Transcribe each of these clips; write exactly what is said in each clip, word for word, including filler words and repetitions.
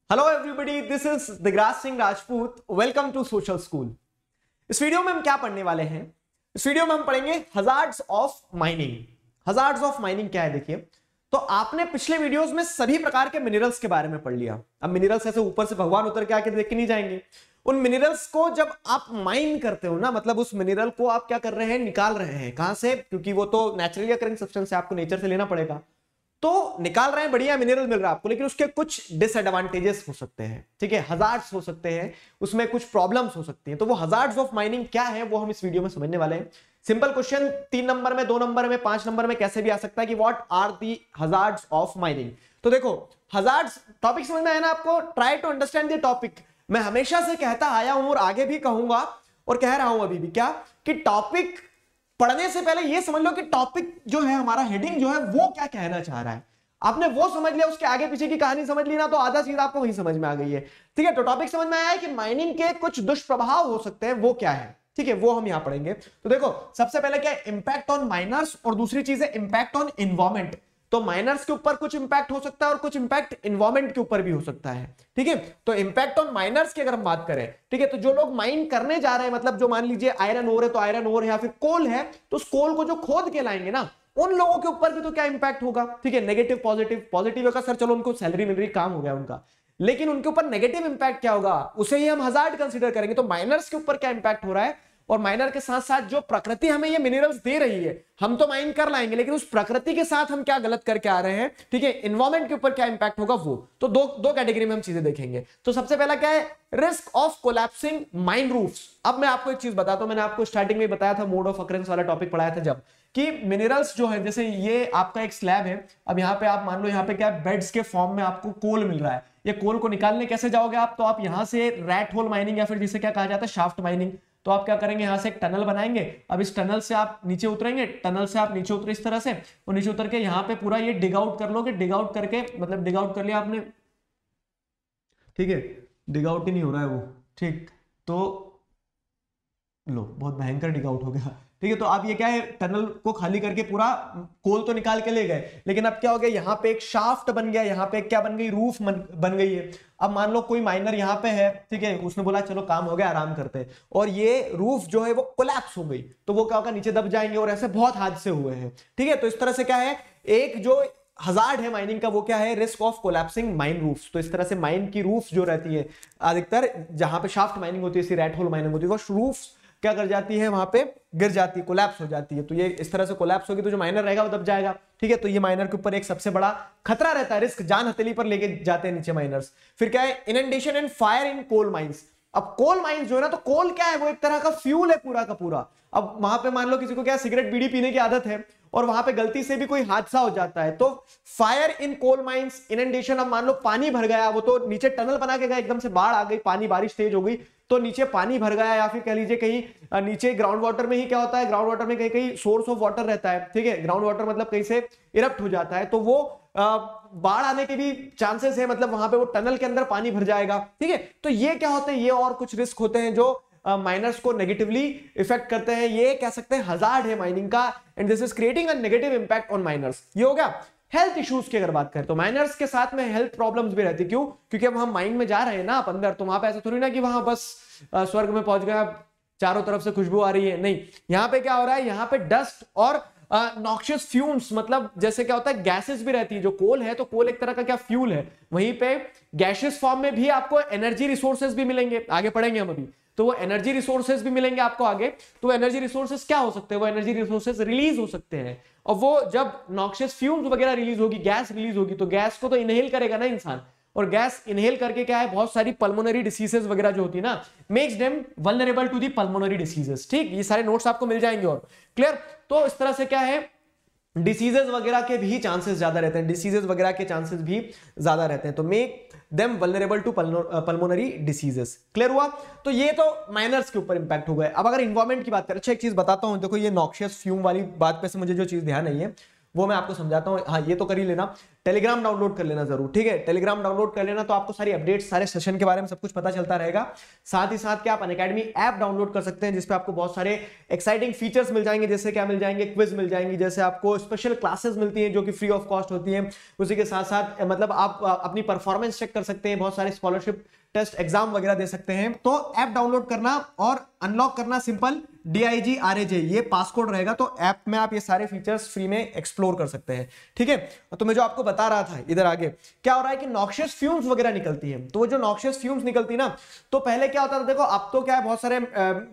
Hello everybody, this is Digraj Singh Rajput. Welcome to social school. इस video में हम क्या पढ़ने वाले हैं? इस वीडियो में हम पढ़ेंगे hazards of mining. Hazards of mining क्या है? देखिए, तो आपने पिछले वीडियोस में सभी प्रकार के मिनरल्स के बारे में पढ़ लिया। अब मिनरल्स ऐसे ऊपर से भगवान उतर के आके देख के नहीं जाएंगे। उन मिनरल्स को जब आप माइन करते हो ना, मतलब उस मिनरल को आप क्या कर रहे हैं, निकाल रहे हैं। कहां से? क्योंकि वो तो नेचुरली अकरिंग सब्सटेंस है, आपको नेचर से लेना पड़ेगा। तो निकाल रहे हैं, बढ़िया मिनरल मिल रहा है आपको, लेकिन उसके कुछ डिसएडवांटेजेस हो सकते हैं। ठीक है, हजार्ड्स हो सकते हैं, उसमें कुछ प्रॉब्लम्स हो सकती हैं। तो वो हजार्ड्स ऑफ माइनिंग क्या है वो हम इस वीडियो में समझने वाले हैं। सिंपल क्वेश्चन तीन नंबर में, दो नंबर में, पांच नंबर में कैसे भी आ सकता है कि what are the hazards of mining. तो देखो, हजार्ड्स टॉपिक समझ में आया ना आपको? Try to understand the topic. मैं हमेशा से कहता आया हूं और आगे भी कहूंगा और कह रहा हूं अभी भी, क्या कि टॉपिक पढ़ने से पहले ये समझ लो कि टॉपिक जो है हमारा, हेडिंग जो है वो क्या कहना चाह रहा है। आपने वो समझ लिया, उसके आगे पीछे की कहानी समझ ली ना, तो आधा चीज आपको वही समझ में आ गई है। ठीक है, तो टॉपिक समझ में आया है कि माइनिंग के कुछ दुष्प्रभाव हो सकते हैं, वो क्या है। ठीक है, वो हम यहां पढ़ेंगे। तो देखो, सबसे पहले क्या है, इंपैक्ट ऑन माइनर्स, और दूसरी चीज है इंपैक्ट ऑन एनवायरमेंट। तो माइनर्स के ऊपर कुछ इंपैक्ट हो सकता है और कुछ इंपैक्ट एनवायरमेंट के ऊपर भी हो सकता है। ठीक है, तो इंपैक्ट ऑन माइनर्स की अगर हम बात करें, ठीक है, तो जो लोग माइन करने जा रहे हैं, मतलब जो मान लीजिए आयरन ओर है तो आयरन ओर है, या फिर कोल है तो उस कोल को जो खोद के लाएंगे ना, उन लोगों के ऊपर भी तो क्या इंपैक्ट होगा। ठीक है, नेगेटिव पॉजिटिव। पॉजिटिव होगा सर चलो उनको सैलरी मिल रही, काम हो गया उनका, लेकिन उनके ऊपर नेगेटिव इंपैक्ट क्या होगा, उसे ही हम हजार्ड कंसीडर करेंगे। तो माइनर्स के ऊपर क्या इंपैक्ट हो रहा है, और माइनर के साथ साथ जो प्रकृति हमें ये मिनरल्स दे रही है, हम तो माइन कर लाएंगे, लेकिन उस प्रकृति के साथ हम क्या गलत करके आ रहे हैं। ठीक है, एनवायरमेंट के ऊपर क्या इंपैक्ट होगा वो। तो दो दो कैटेगरी में हम चीजें देखेंगे। तो सबसे पहला क्या है, risk of collapsing mine roofs. अब मैं आपको एक चीज बताता हूं, मैंने आपको स्टार्टिंग में बताया था, मोड ऑफ अकरेंस वाला टॉपिक पढ़ाया था जब, कि मिनरल्स जो है, जैसे ये आपका एक स्लैब है, अब यहाँ पे आप मान लो यहाँ पे क्या बेड्स के फॉर्म में आपको कोल मिल रहा है। ये कोल को निकालने कैसे जाओगे आप? तो आप यहाँ से रैट होल माइनिंग, या फिर जिसे क्या कहा जाता है, शाफ्ट माइनिंग। तो आप क्या करेंगे, यहां से एक टनल बनाएंगे। अब इस टनल से आप नीचे उतरेंगे, टनल से आप नीचे उतरे इस तरह से, और नीचे उतर के यहाँ पे पूरा ये डिग आउट कर लोगे। डिग आउट करके मतलब डिग आउट कर लिया आपने, ठीक है, डिग आउट ही नहीं हो रहा है वो, ठीक, तो लो बहुत भयंकर डिग आउट हो गया। ठीक है, तो आप ये क्या है, टनल को खाली करके पूरा कोल तो निकाल के ले गए, लेकिन अब क्या हो गया, यहाँ पे एक शाफ्ट बन गया, यहाँ पे क्या बन गई, रूफ बन गई है। अब मान लो कोई माइनर यहाँ पे है, ठीक है, उसने बोला चलो काम हो गया, आराम करते हैं, और ये रूफ जो है वो कोलैप्स हो गई, तो वो क्या होगा, नीचे दब जाएंगे, और ऐसे बहुत हादसे हुए हैं। ठीक है, तो इस तरह से क्या है, एक जो हजार्ड है माइनिंग का वो क्या है, risk of collapsing mine roofs. तो इस तरह से माइन की रूफ जो रहती है, अधिकतर जहां पे शाफ्ट माइनिंग होती है, रैट होल माइनिंग होती है, वो रूफ्स क्या कर जाती है, वहां पे गिर जाती है, कोलैप्स हो जाती है। तो ये इस तरह से कोलैप्स होगी तो जो माइनर रहेगा वो दब जाएगा। ठीक है, तो ये माइनर के ऊपर एक सबसे बड़ा खतरा रहता है, रिस्क, जान हथेली पर लेके जाते हैं नीचे माइनर्स। फिर क्या है, inundation and fire in coal mines. अब कोल माइंस जो है ना, तो कोल क्या है, वो एक तरह का फ्यूल है पूरा का पूरा। अब वहां पे मान लो किसी को क्या सिगरेट बीड़ी पीने की आदत है, और वहां पे गलती से भी कोई हादसा हो जाता है, तो fire in coal mines, inundation. अब मान लो पानी भर गया, वो तो नीचे टनल बना के गया, एकदम से बाढ़ आ गई, पानी, बारिश तेज हो गई, तो नीचे पानी भर गया, या फिर कह लीजिए कहीं नीचे ग्राउंड वाटर में ही क्या होता है, ग्राउंड वाटर में कहीं कहीं सोर्स ऑफ वाटर रहता है। ठीक है, ग्राउंड वाटर मतलब कहीं से इरप्ट हो जाता है, तो वो बाढ़ आने के भी चांसेस है, मतलब वहां पे वो टनल के अंदर पानी भर जाएगा। ठीक है, तो ये क्या होते हैं, ये और कुछ रिस्क होते हैं जो माइनर्स को नेगेटिवली इफेक्ट करते हैं। ये कह सकते हैं हजार्ड है माइनिंग का, and this is creating a negative impact on miners. ये हो गया। हेल्थ इश्यूज की अगर बात करें तो माइनर्स के साथ में हेल्थ प्रॉब्लम्स भी रहती है। क्यों? क्योंकि अब हम माइन में जा रहे हैं ना आप अंदर, तो वहां पे ऐसा थोड़ी ना कि वहां बस स्वर्ग में पहुंच गया, चारों तरफ से खुशबू आ रही है, नहीं। यहाँ पे क्या हो रहा है, यहाँ पे डस्ट और नॉक्शियस फ्यूम्स, मतलब जैसे क्या होता है, गैसेस भी रहती है। जो कोल है तो कोल एक तरह का क्या फ्यूल है, वहीं पे गैसियस फॉर्म में भी आपको एनर्जी रिसोर्सेज भी मिलेंगे, आगे पढ़ेंगे हम अभी। तो वो एनर्जी रिसोर्सेज भी मिलेंगे आपको आगे। तो एनर्जी रिसोर्सेज क्या हो सकते हैं, वो एनर्जी रिसोर्सेज रिलीज हो सकते हैं, और वो जब नॉक्शियस फ्यूम्स वगैरह रिलीज होगी, गैस रिलीज होगी, तो गैस को तो इनहेल करेगा ना इंसान, और गैस इनहेल करके क्या है, बहुत सारी पल्मोनरी डिसीजेस वगैरह जो होती है ना, makes them vulnerable to the pulmonary diseases. ठीक, ये सारे नोट्स आपको मिल जाएंगे और क्लियर। तो इस तरह से क्या है, डिसीजेस वगैरह के भी चांसेस ज्यादा रहते हैं, डिसीजेस वगैरह के चांसेस भी ज्यादा रहते हैं, तो make them vulnerable to pulmonary diseases. Clear हुआ? तो ये तो माइनर्स के ऊपर इंपैक्ट हो गए। अब अगर इन्वायरमेंट की बात करें, अच्छा एक चीज बताता हूं, देखो ये नॉक्शियस फ्यूम वाली बात पे से मुझे जो चीज ध्यान नहीं है वो मैं आपको समझाता हूं। हाँ, ये तो कर ही लेना। टेलीग्राम डाउनलोड कर लेना जरूर, ठीक है। टेलीग्राम डाउनलोड कर लेना तो आपको सारी अपडेट्स, सारे सेशन के बारे में सब कुछ पता चलता रहेगा। साथ ही साथ क्या आप अनअकैडमी ऐप डाउनलोड कर सकते हैं, जिसपे आपको बहुत सारे एक्साइटिंग फीचर्स मिल जाएंगे। जैसे क्या मिल जाएंगे, क्विज मिल जाएंगी, जैसे आपको स्पेशल क्लासेस मिलती हैं जो कि फ्री ऑफ कॉस्ट होती हैं। उसी के साथ साथ मतलब आप अपनी परफॉर्मेंस चेक कर सकते हैं, बहुत सारे स्कॉलरशिप टेस्ट एग्जाम वगैरह दे सकते हैं। तो ऐप डाउनलोड करना और अनलॉक करना simple, D I G R A J ये पासकोड रहेगा। तो ऐप में आप ये सारे फीचर्स फ्री में एक्सप्लोर कर सकते हैं, ठीक है। तो मैं जो आपको बता रहा था इधर आगे क्या हो रहा है कि नॉक्शियस फ्यूम्स वगैरह निकलती हैं। तो वो जो नॉक्शियस फ्यूम्स निकलती ना, तो पहले क्या होता था, देखो अब तो क्या है, बहुत सारे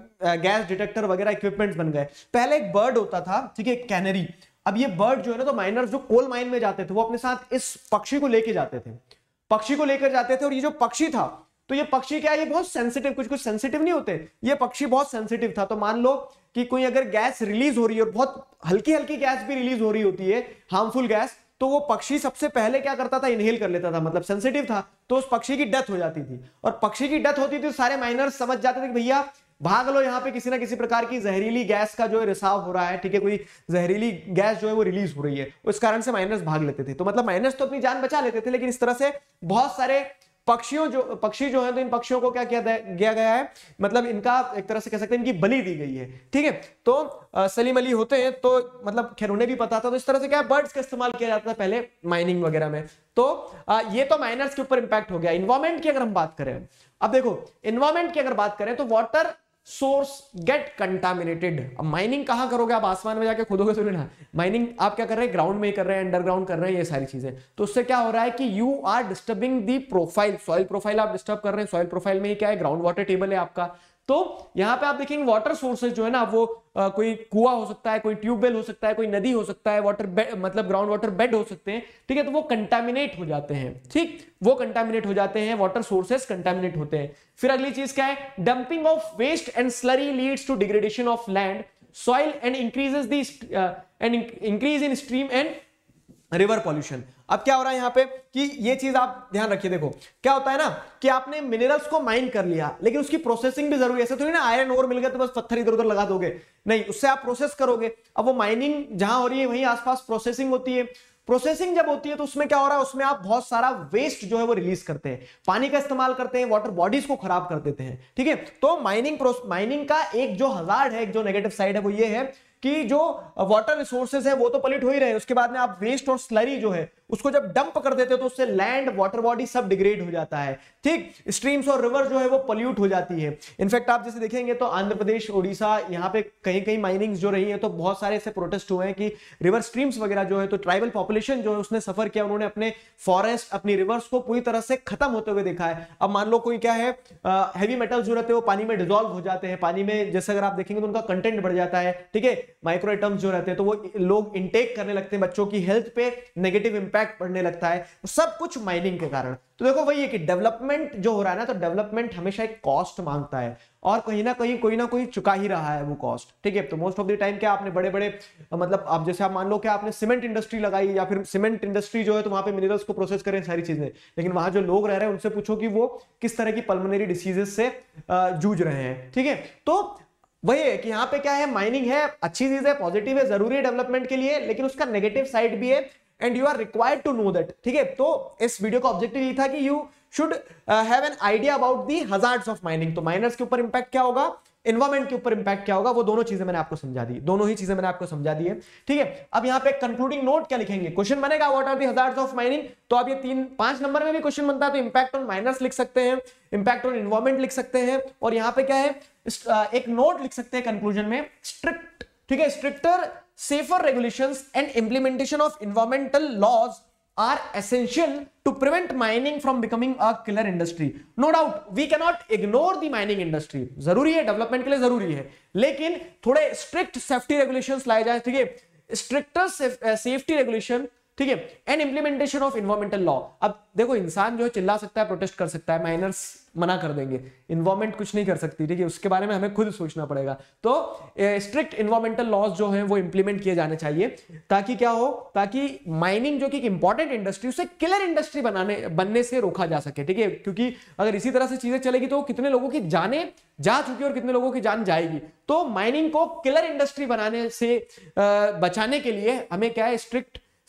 गैस डिटेक्टर वगैरह इक्विपमेंट्स बन गए। पहले एक बर्ड होता था, ठीक है, कैनरी। अब ये बर्ड जो है ना, तो माइनर्स जो कोल माइन में जाते थे वो अपने साथ इस पक्षी को लेके जाते थे, पक्षी को लेकर जाते थे। और ये जो पक्षी था, तो ये पक्षी क्या है, ये बहुत सेंसिटिव, कुछ कुछ सेंसिटिव नहीं होते, ये पक्षी बहुत सेंसिटिव था। तो मान लो कि कोई अगर गैस रिलीज हो रही है और बहुत हल्की हल्की गैस भी रिलीज हो रही होती है, हार्मफुल गैस, तो वो पक्षी सबसे पहले क्या करता था, इनहेल कर लेता था, मतलब सेंसिटिव था, तो उस पक्षी की डेथ हो जाती थी। और पक्षी की डेथ होती थी तो सारे माइनर्स समझ जाते थे कि भैया भाग लो, यहाँ पे किसी ना किसी प्रकार की जहरीली गैस का जो है रिसाव हो रहा है, ठीक है, कोई जहरीली गैस जो है वो रिलीज हो रही है। उस कारण से माइनर्स भाग लेते थे। तो मतलब माइनर्स तो अपनी जान बचा लेते थे, लेकिन इस तरह से बहुत सारे पक्षियों जो पक्षी जो है, तो इन पक्षियों को क्या किया गया गया है, मतलब इनका एक तरह से कह सकते हैं इनकी बलि दी गई है, ठीक है। तो आ, सलीम अली होते हैं, तो मतलब खैर उन्हें भी पता था। तो इस तरह से क्या बर्ड्स का इस्तेमाल किया जाता था पहले माइनिंग वगैरह में। तो आ, ये तो माइनर्स के ऊपर इंपैक्ट हो गया। इन्वायरमेंट की अगर हम बात करें, अब देखो इन्वायरमेंट की अगर बात करें तो वाटर सोर्स गेट कंटामिनेटेड। अब माइनिंग कहां करोगे, आप आसमान में जाके खोदोगे तो नहीं ना, माइनिंग आप क्या कर रहे हैं, ग्राउंड में ही कर रहे हैं, अंडरग्राउंड कर रहे हैं, ये सारी चीजें। तो उससे क्या हो रहा है कि you are disturbing the profile, soil profile आप डिस्टर्ब कर रहे हैं। सॉइल प्रोफाइल में ही क्या है, ग्राउंड वाटर टेबल है आपका। तो यहां पे आप देखेंगे वाटर सोर्सेज जो है ना, वो आ, कोई कुआं हो सकता है, कोई ट्यूबवेल हो सकता है, कोई नदी हो सकता है, वाटर मतलब ग्राउंड वाटर बेड हो सकते हैं, ठीक है। तो वो कंटामिनेट हो जाते हैं, ठीक, वो कंटामिनेट हो जाते हैं, वाटर सोर्सेस कंटामिनेट होते हैं। फिर अगली चीज क्या है, dumping of waste and slurry leads to degradation of land soil and increases the and increase in stream and river pollution. अब क्या हो रहा है यहाँ पे कि ये चीज आप ध्यान रखिए। देखो क्या होता है ना कि आपने मिनरल्स को माइन कर लिया, लेकिन उसकी प्रोसेसिंग भी जरूरी है। ऐसे थोड़ी ना आयरन ओर मिल गया तो बस पत्थर इधर उधर लगा दोगे, नहीं, उससे आप प्रोसेस करोगे। अब वो माइनिंग जहां हो रही है वहीं आसपास प्रोसेसिंग होती है। प्रोसेसिंग जब होती है तो उसमें क्या हो रहा है, उसमें आप बहुत सारा वेस्ट जो है वो रिलीज करते हैं, पानी का इस्तेमाल करते हैं, वाटर बॉडीज को खराब कर देते हैं, ठीक है। तो माइनिंग माइनिंग का एक जो हजार्ड है, एक जो नेगेटिव साइड है, वो ये है कि जो वाटर रिसोर्सेज है वो तो पॉल्यूट हो ही रहे हैं, उसके बाद में आप वेस्ट और स्लरी जो है उसको जब डंप कर देते हो तो उससे लैंड, वाटर बॉडी सब डिग्रेड हो जाता है, ठीक। स्ट्रीम्स और रिवर जो है वो पॉल्यूट हो जाती है। इनफैक्ट आप जैसे देखेंगे तो आंध्र प्रदेश, ओडिशा, यहाँ पे कहीं कहीं माइनिंग्स जो रही है तो बहुत सारे ऐसे प्रोटेस्ट हुए हैं कि रिवर स्ट्रीम्स वगैरह जो है, तो ट्राइबल पॉपुलेशन जो है उसने सफर किया, उन्होंने अपने फॉरेस्ट, अपनी रिवर्स को पूरी तरह से खत्म होते हुए देखा है। अब मान लो कोई क्या है, हैवी मेटल्स जो रहते हैं वो पानी में डिसॉल्व हो जाते हैं, पानी में जैसे अगर आप देखेंगे तो उनका कंटेंट बढ़ जाता है, ठीक है। माइक्रो एटम्स जो रहते हैं तो वो लोग इंटेक करने लगते हैं, बच्चों की हेल्थ पे नेगेटिव इंपैक्ट पड़ने लगता है, सब कुछ माइनिंग के कारण। तो देखो वही है कि डेवलपमेंट जो हो रहा है ना, तो डेवलपमेंट हमेशा एक कॉस्ट मांगता है और कहीं ना कहीं कोई ना कोई चुका ही रहा है वो कॉस्ट, ठीक है। तो मोस्ट ऑफ द टाइम क्या आपने बड़े बड़े मतलब आप जैसे आप मान लो कि आपने सीमेंट इंडस्ट्री लगाई, या फिर सीमेंट इंडस्ट्री जो है तो वहां पे मिनरल्स को प्रोसेस करें, सारी चीजें, लेकिन वहां जो लोग रह रहे हैं उनसे पूछो कि वो किस तरह की पल्मोनरी डिसीजेस से जूझ रहे हैं, ठीक है। तो वही है कि यहाँ पे क्या है, माइनिंग है, अच्छी चीज है, पॉजिटिव है, जरूरी है डेवलपमेंट के लिए, लेकिन उसका नेगेटिव साइड भी है and you are required to know that, ठीक है। तो इस वीडियो का ऑब्जेक्टिव ये था कि you should have an idea about the hazards of mining. तो माइनर्स के ऊपर इंपैक्ट क्या होगा, एनवायरमेंट के ऊपर इंपैक्ट क्या होगा, वो दोनों चीजें मैंने आपको समझा दी, दोनों ही चीजें मैंने आपको समझा दी है, ठीक है। अब यहाँ पे कंक्लूडिंग नोट क्या लिखेंगे, क्वेश्चन बनेगा what are the hazards of mining. तो अब ये तीन पांच नंबर में भी क्वेश्चन बनता है, तो इंपैक्ट ऑन माइनर्स लिख सकते हैं, इंपैक्ट ऑन एनवायरमेंट लिख सकते हैं, और यहाँ पे क्या है एक नोट लिख सकते हैं कंक्लूजन में, स्ट्रिक्ट, ठीक है, stricter safer regulations and implementation of environmental laws are essential to prevent mining from becoming a killer industry. No doubt we cannot ignore the mining industry, जरूरी है, डेवलपमेंट के लिए जरूरी है, लेकिन थोड़े स्ट्रिक्ट सेफ्टी रेगुलेशंस लाए जाए, ठीक है, स्ट्रिक्टर सेफ्टी रेगुलेशन, ठीक है, and implementation of environmental law. अब देखो इंसान जो है चिल्ला सकता है, प्रोटेस्ट कर सकता है, माइनर्स मना कर देंगे, इन्वायरमेंट कुछ नहीं कर सकती, ठीक है, उसके बारे में हमें खुद सोचना पड़ेगा। तो स्ट्रिक्ट इन्वायरमेंटल लॉज जो हैं वो इंप्लीमेंट किए जाने चाहिए, ताकि क्या हो, ताकि माइनिंग जो कि एक इंपॉर्टेंट इंडस्ट्री, उसे किलर इंडस्ट्री बनाने बनने से रोका जा सके, ठीक है। क्योंकि अगर इसी तरह से चीजें चलेगी तो कितने लोगों की जानें जा चुकी और कितने लोगों की जान जाएगी। तो माइनिंग को किलर इंडस्ट्री बनाने से बचाने के लिए हमें क्या है, स्ट्रिक्ट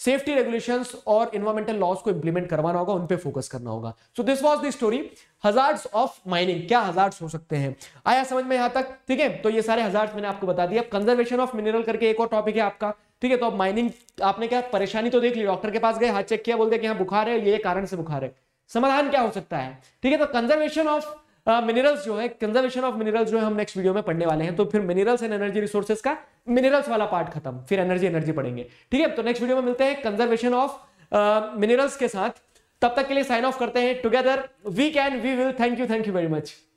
सेफ्टी रेगुलेशंस और इन्वायरमेंटल लॉज को इंप्लीमेंट करवाना होगा, उन पे फोकस करना होगा। So this was the story hazards of mining. क्या हजार्ड्स हो सकते हैं, आया समझ में यहां तक? ठीक है, तो ये सारे हजार्ड्स मैंने आपको बता दिया। कंजर्वेशन ऑफ मिनरल करके एक और टॉपिक है आपका, ठीक है। तो अब माइनिंग आपने क्या परेशानी तो देख ली, डॉक्टर के पास गए, हाथ चेक किया, बोलते कि यहाँ बुखार है, ये कारण से बुखार है, समाधान क्या हो सकता है, ठीक है। तो कंजर्वेशन ऑफ मिनरल्स जो है, कंजर्वेशन ऑफ मिनरल्स जो है हम नेक्स्ट वीडियो में पढ़ने वाले हैं। तो फिर मिनरल्स एंड एनर्जी रिसोर्सेज का मिनरल्स वाला पार्ट खत्म, फिर एनर्जी एनर्जी पढ़ेंगे, ठीक है। तो नेक्स्ट वीडियो में मिलते हैं कंजर्वेशन ऑफ मिनरल्स के साथ। तब तक के लिए साइन ऑफ करते हैं। Together we can we will. Thank you, thank you very much.